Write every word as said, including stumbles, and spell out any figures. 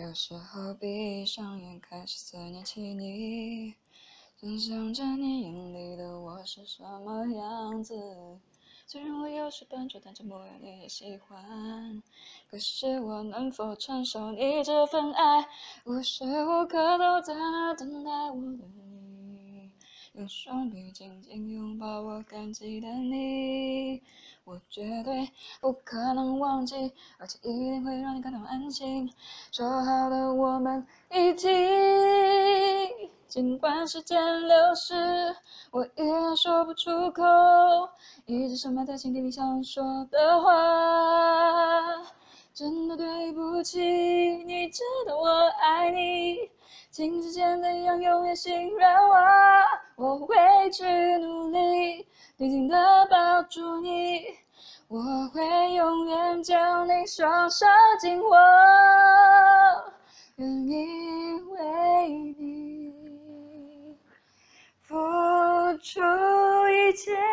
有时候闭上眼，开始思念起你，想象着你眼里的我是什么样子。虽然我有时笨拙，但这模样你也喜欢。可是我能否承受你这份爱？无时无刻都在那等待我的你，用双臂紧紧拥抱我感激的你。我绝对不可能忘记，而且一定会让你感到安心。说好的我们一起，尽管时间流逝，我依然说不出口，一直深埋在心底里想说的话。真的对不起，你知道我爱你，请时间怎样永远信任我，我会去努力，紧紧地抱住你，我会永远将你双手紧握，愿意为你付出一切。